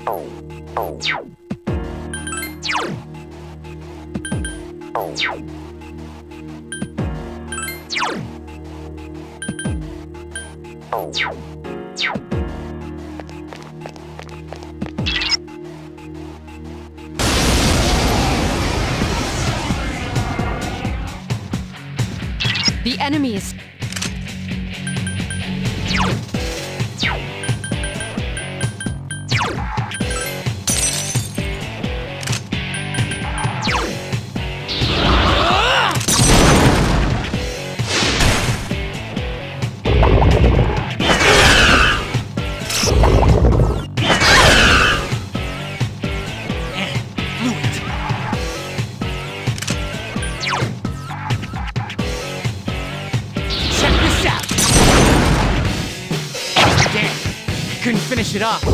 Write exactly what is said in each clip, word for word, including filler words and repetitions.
The enemy is... Couldn't finish it off.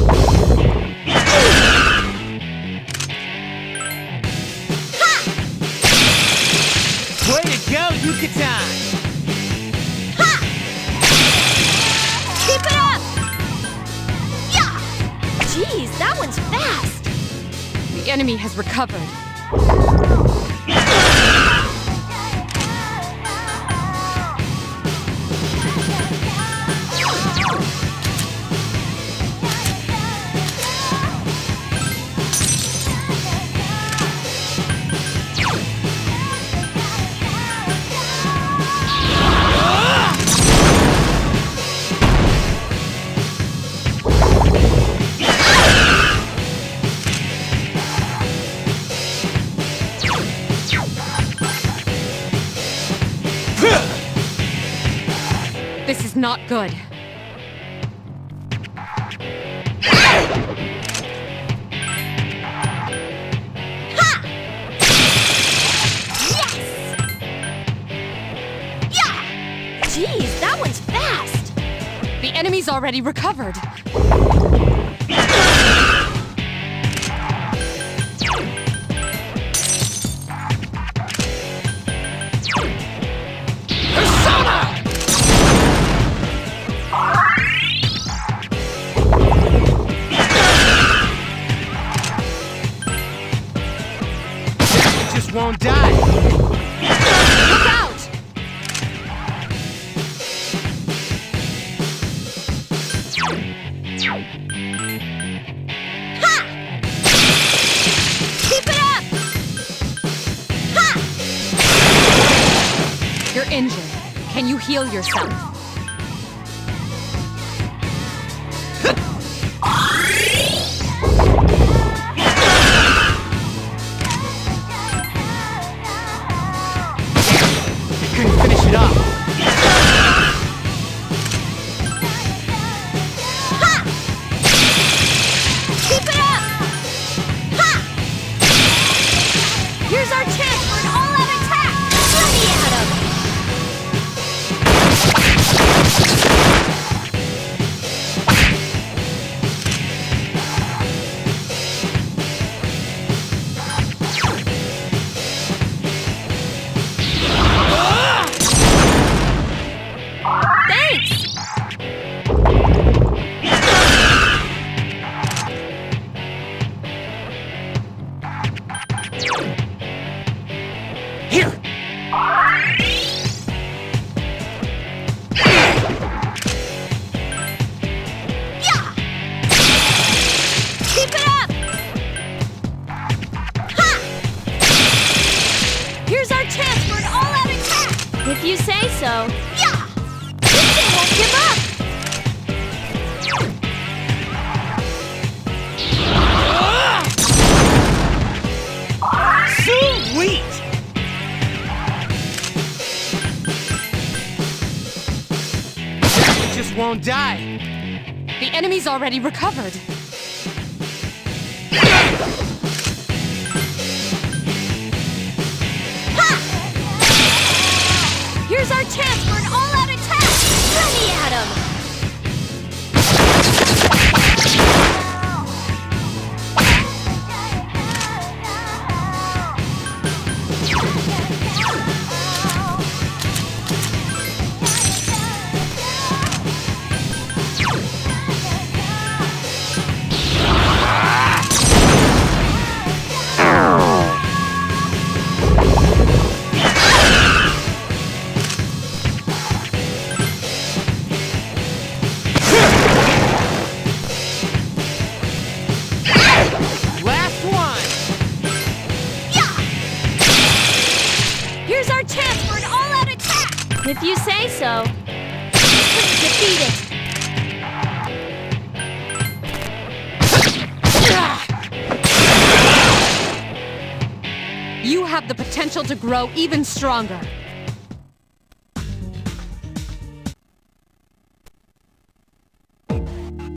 Way to go, Yucatan! Ha! Keep it up! Yeah! Jeez, that one's fast! The enemy has recovered. This is not good. Ha! Yes! Yeah! Jeez, that one's fast! The enemy's already recovered. Won't die. Look out! Ha! Keep it up! Ha! You're injured. Can you heal yourself? Finish it up. Ha! Keep it up! Ha! Here's our chance for an all-out attack! Let me at him! Here! Yeah! Keep it up! Ha! Here's our chance for an all-out attack! If you say so. Yeah! This thing won't give up! Sweet! Just won't die. The enemy's already recovered. Ha! Here's our chance for an all-out attack! Let me at him! Ah! If you say so. Defeat it. You have the potential to grow even stronger.